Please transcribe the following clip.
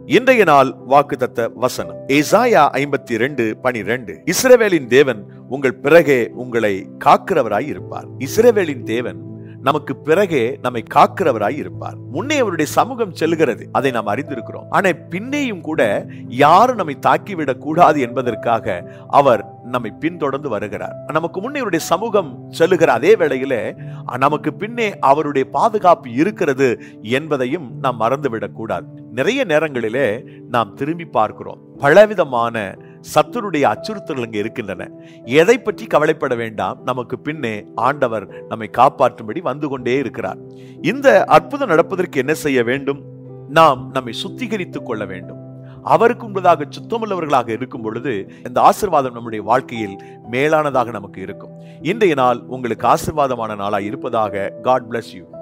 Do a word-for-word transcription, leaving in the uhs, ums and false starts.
இன்றைய நாள் வாக்குத்தத்த வசனம் ஏசாயா ஐம்பத்தி இரண்டு பனிரெண்டு. இஸ்ரவேலின் தேவன் உங்கள் பிறகே உங்களை காக்கிறவராய் இருப்பார். இஸ்ரவேலின் தேவன் நமக்கு பிறகே நம்மை காக்கிறவராய் இருப்பார். முன்னே அவருடைய சமூகம் செல்கிறது, அதை நாம் அறிந்திருக்கிறோம். ஆனா பின்னேயும் கூட யாரும் நம்மை தாக்கிவிடக் கூடாது என்பதற்காக அவர் நம்மை பின்தொடர்ந்து வருகிறார். நமக்கு முன்னே அவருடைய சமூகம் செல்லுகிற அதே வேளையில நமக்கு பின்னே அவருடைய பாதுகாப்பு இருக்கிறது என்பதையும் நாம் மறந்துவிடக் கூடாது. நிறைய நேரங்களிலே நாம் திரும்பி பார்க்கிறோம், பலவிதமான சத்துருடைய அச்சுறுத்தல்கள் இங்கே இருக்கின்றன. எதை பற்றி கவலைப்பட வேண்டாம், நமக்கு பின்னே ஆண்டவர் நம்மை காப்பாற்றும்படி வந்து கொண்டே இருக்கிறார். இந்த அற்புதம் நடப்பதற்கு என்ன செய்ய வேண்டும்? நாம் நம்மை சுத்திகரித்துக் கொள்ள வேண்டும். அவருக்கு முன்பதாக சுத்தமுள்ளவர்களாக இருக்கும் பொழுது இந்த ஆசீர்வாதம் நம்முடைய வாழ்க்கையில் மேலானதாக நமக்கு இருக்கும். இன்றைய நாள் உங்களுக்கு ஆசீர்வாதமான நாளாய் இருப்பதாக. God bless you.